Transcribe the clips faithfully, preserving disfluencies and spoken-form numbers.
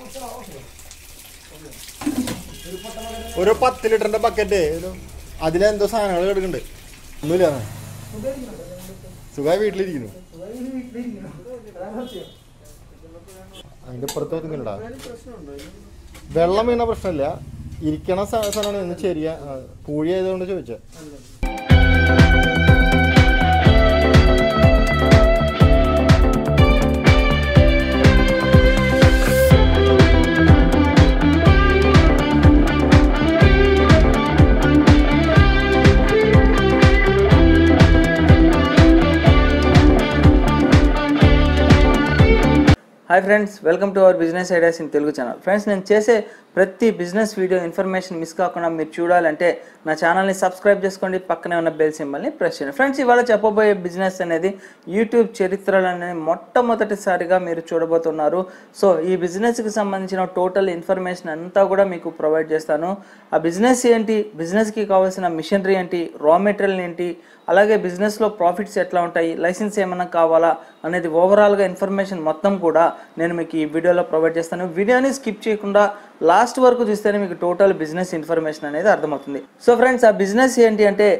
ഒരു പത്ത് ലിറ്ററിന്റെ ബക്കറ്റ് അതിലെന്തോ സാധനങ്ങൾ കിടക്കുന്നുണ്ട്. ഒന്നുമില്ല, സുഖമായി വീട്ടിലിരിക്കുന്നു. അതിന്റെ പുറത്ത് ഇങ്ങനെടാ വെള്ളം വീണ പ്രശ്നമില്ല, ഇരിക്കണ സാധനമാണ്. ഇന്ന് ശരിയാ പൂഴി ആയതുകൊണ്ട് ചോദിച്ചത്. Hi friends, welcome to our business ideas in Telugu channel. Friends, నేను చేసే ప్రతి బిజినెస్ వీడియో ఇన్ఫర్మేషన్ మిస్ కాకుండా మీరు చూడాలంటే నా ఛానల్ని సబ్స్క్రైబ్ చేసుకోండి, పక్కనే ఉన్న బెల్ సింబల్ని ప్రెస్ చేయండి. ఫ్రెండ్స్, ఇవాళ చెప్పబోయే బిజినెస్ అనేది యూట్యూబ్ చరిత్రలోనే మొట్టమొదటిసారిగా మీరు చూడబోతున్నారు. సో ఈ బిజినెస్కి సంబంధించిన టోటల్ ఇన్ఫర్మేషన్ అంతా కూడా మీకు ప్రొవైడ్ చేస్తాను. ఆ బిజినెస్ ఏంటి, బిజినెస్కి కావాల్సిన మిషనరీ ఏంటి, రా మెటీరియల్ ఏంటి, అలాగే బిజినెస్లో ప్రాఫిట్స్ ఎట్లా ఉంటాయి, లైసెన్స్ ఏమైనా కావాలా అనేది ఓవరాల్గా ఇన్ఫర్మేషన్ మొత్తం కూడా నేను మీకు ఈ వీడియోలో ప్రొవైడ్ చేస్తాను. వీడియోని స్కిప్ చేయకుండా లాస్ట్ వరకు చూస్తేనే మీకు టోటల్ బిజినెస్ ఇన్ఫర్మేషన్ అనేది అర్థమవుతుంది. సో ఫ్రెండ్స్, ఆ బిజినెస్ ఏంటి అంటే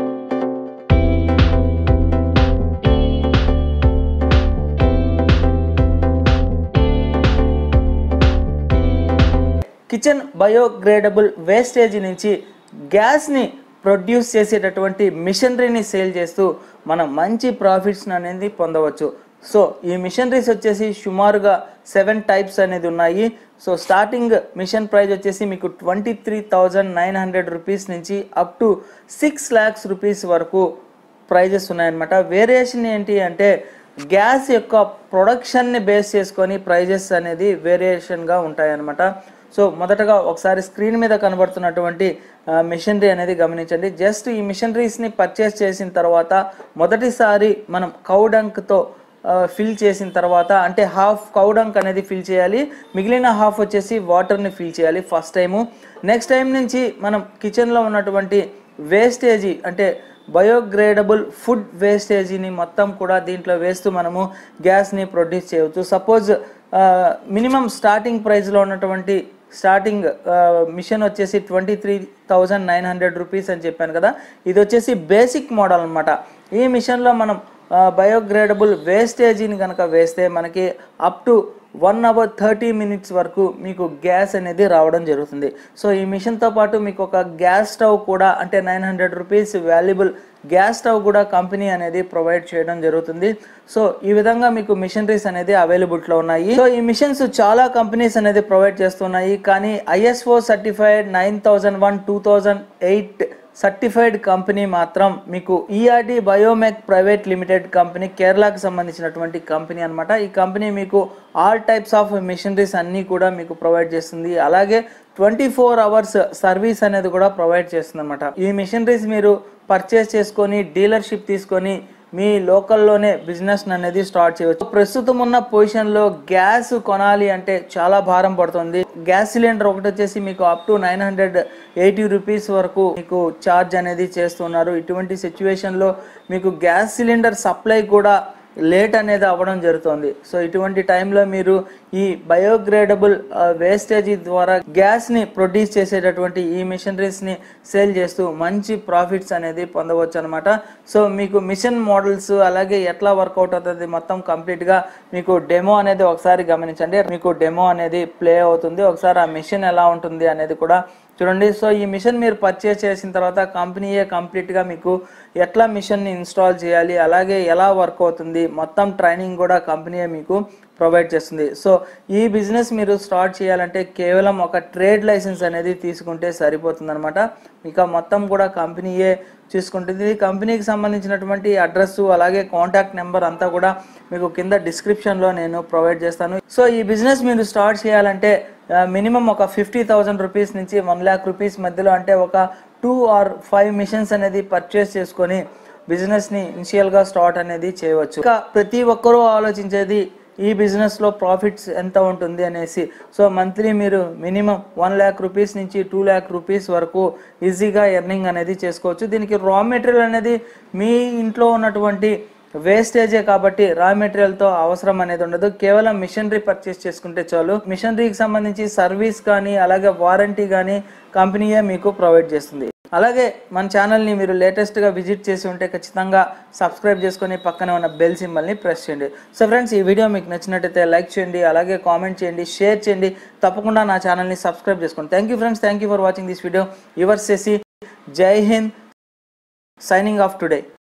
కిచెన్ బయోగ్రేడబుల్ వేస్టేజ్ నుంచి గ్యాస్ని ప్రొడ్యూస్ చేసేటటువంటి మిషనరీని సేల్ చేస్తూ మనం మంచి ప్రాఫిట్స్ అనేది పొందవచ్చు. సో ఈ మిషనరీస్ వచ్చేసి సుమారుగా సెవెన్ టైప్స్ అనేది ఉన్నాయి. సో స్టార్టింగ్ మిషన్ ప్రైస్ వచ్చేసి మీకు twenty three thousand nine hundred rupees నుంచి up to six lakhs rupees వరకు ప్రైజెస్ ఉన్నాయన్నమాట. వేరియేషన్ ఏంటి అంటే గ్యాస్ యొక్క ప్రొడక్షన్ని బేస్ చేసుకొని ప్రైజెస్ అనేది వేరియేషన్గా ఉంటాయన్నమాట. సో మొదటగా ఒకసారి స్క్రీన్ మీద కనబడుతున్నటువంటి మిషనరీ అనేది గమనించండి. జస్ట్ ఈ మిషనరీస్ని పర్చేస్ చేసిన తర్వాత మొదటిసారి మనం కౌడంక్తో ఫిల్ చేసిన తర్వాత, అంటే హాఫ్ కౌడంక్ అనేది ఫిల్ చేయాలి, మిగిలిన హాఫ్ వచ్చేసి వాటర్ని ఫిల్ చేయాలి ఫస్ట్ టైము. నెక్స్ట్ టైం నుంచి మనం కిచెన్లో ఉన్నటువంటి వేస్టేజీ అంటే బయోగ్రేడబుల్ ఫుడ్ వేస్టేజీని మొత్తం కూడా దీంట్లో వేస్తూ మనము గ్యాస్ని ప్రొడ్యూస్ చేయవచ్చు. సపోజ్ మినిమం స్టార్టింగ్ ప్రైస్లో ఉన్నటువంటి స్టార్టింగ్ మిషన్ వచ్చేసి twenty three thousand nine hundred rupees అని చెప్పాను కదా, ఇది వచ్చేసి బేసిక్ మోడల్ అనమాట. ఈ మిషన్లో మనం బయోగ్రేడబుల్ వేస్టేజీని కనుక వేస్తే మనకి up to one hour thirty minutes వరకు మీకు గ్యాస్ అనేది రావడం జరుగుతుంది. సో ఈ మిషన్తో పాటు మీకు ఒక గ్యాస్ స్టవ్ కూడా, అంటే nine hundred rupees valuable gas stove కూడా కంపెనీ అనేది ప్రొవైడ్ చేయడం జరుగుతుంది. సో ఈ విధంగా మీకు మిషనరీస్ అనేది అవైలబిలిటీలో ఉన్నాయి. సో ఈ మిషన్స్ చాలా కంపెనీస్ అనేది ప్రొవైడ్ చేస్తున్నాయి, కానీ ISO certified nine thousand one two thousand eight certified company మాత్రం మీకు ERD Biomech private limited company, కేరళకు సంబంధించినటువంటి కంపెనీ అనమాట. ఈ కంపెనీ మీకు ఆల్ టైప్స్ ఆఫ్ మిషనరీస్ అన్నీ కూడా మీకు ప్రొవైడ్ చేస్తుంది. అలాగే ట్వంటీ ఫోర్ అవర్స్ సర్వీస్ అనేది కూడా ప్రొవైడ్ చేస్తుంది అనమాట. ఈ మిషనరీస్ మీరు పర్చేస్ చేసుకొని డీలర్షిప్ తీసుకొని మీ లోకల్లోనే బిజినెస్ అనేది స్టార్ట్ చేయవచ్చు. ప్రస్తుతం ఉన్న పొజిషన్లో గ్యాస్ కొనాలి అంటే చాలా భారం పడుతుంది. గ్యాస్ సిలిండర్ ఒకటి వచ్చేసి మీకు up to nine hundred eighty rupees వరకు మీకు ఛార్జ్ అనేది చేస్తున్నారు. ఇటువంటి సిచ్యువేషన్లో మీకు గ్యాస్ సిలిండర్ సప్లై కూడా లేట్ అనేది అవ్వడం జరుగుతుంది. సో ఇటువంటి టైంలో మీరు ఈ బయోగ్రేడబుల్ వేస్టేజీ ద్వారా గ్యాస్ని ప్రొడ్యూస్ చేసేటటువంటి ఈ మిషనరీస్ని సేల్ చేస్తూ మంచి ప్రాఫిట్స్ అనేది పొందవచ్చు అనమాట. సో మీకు మిషన్ మోడల్స్ అలాగే ఎట్లా వర్కౌట్ అవుతుంది మొత్తం కంప్లీట్గా మీకు డెమో అనేది ఒకసారి గమనించండి. మీకు డెమో అనేది ప్లే అవుతుంది, ఒకసారి ఆ మిషన్ ఎలా ఉంటుంది అనేది కూడా చూడండి. సో ఈ మిషన్ మీరు పర్చేస్ చేసిన తర్వాత కంపెనీయే కంప్లీట్గా మీకు ఎట్లా మిషన్ని ఇన్స్టాల్ చేయాలి, అలాగే ఎలా వర్క్ అవుతుంది మొత్తం ట్రైనింగ్ కూడా కంపెనీయే మీకు ప్రొవైడ్ చేస్తుంది. సో ఈ బిజినెస్ మీరు స్టార్ట్ చేయాలంటే కేవలం ఒక ట్రేడ్ లైసెన్స్ అనేది తీసుకుంటే సరిపోతుంది అనమాట. ఇక మొత్తం కూడా కంపెనీయే చూసుకుంటుంది. కంపెనీకి సంబంధించినటువంటి అడ్రస్ అలాగే కాంటాక్ట్ నెంబర్ అంతా కూడా మీకు కింద డిస్క్రిప్షన్లో నేను ప్రొవైడ్ చేస్తాను. సో ఈ బిజినెస్ మీరు స్టార్ట్ చేయాలంటే మినిమం ఒక ఫిఫ్టీ థౌజండ్ రూపీస్ నుంచి వన్ ల్యాక్ రూపీస్ మధ్యలో, అంటే ఒక టూ ఆర్ ఫైవ్ మిషన్స్ అనేది పర్చేస్ చేసుకొని బిజినెస్ని ఇనిషియల్గా స్టార్ట్ అనేది చేయవచ్చు. ఇంకా ప్రతి ఒక్కరూ ఆలోచించేది ఈ బిజినెస్లో ప్రాఫిట్స్ ఎంత ఉంటుంది అనేసి. సో మంత్లీ మీరు మినిమం వన్ ల్యాక్ రూపీస్ నుంచి టూ ల్యాక్ రూపీస్ వరకు ఈజీగా ఎర్నింగ్ అనేది చేసుకోవచ్చు. దీనికి రా మెటీరియల్ అనేది మీ ఇంట్లో ఉన్నటువంటి వేస్టేజే కాబట్టి రా మెటీరియల్తో అవసరం అనేది ఉండదు. కేవలం మిషనరీ పర్చేస్ చేసుకుంటే చాలు. మిషనరీకి సంబంధించి సర్వీస్ కానీ అలాగే వారంటీ కానీ కంపెనీయే మీకు ప్రొవైడ్ చేస్తుంది. అలాగే మన ఛానల్ని మీరు లేటెస్ట్గా విజిట్ చేసి ఉంటే ఖచ్చితంగా సబ్స్క్రైబ్ చేసుకొని పక్కనే ఉన్న బెల్ సింబల్ని ప్రెస్ చేయండి. సో ఫ్రెండ్స్, ఈ వీడియో మీకు నచ్చినట్టయితే లైక్ చేయండి, అలాగే కామెంట్ చేయండి, షేర్ చేయండి. తప్పకుండా నా ఛానల్ని సబ్స్క్రైబ్ చేసుకోండి. Thank you friends, thank you for watching this video. Your Shashi, జై హింద్, సైనింగ్ ఆఫ్ టుడే.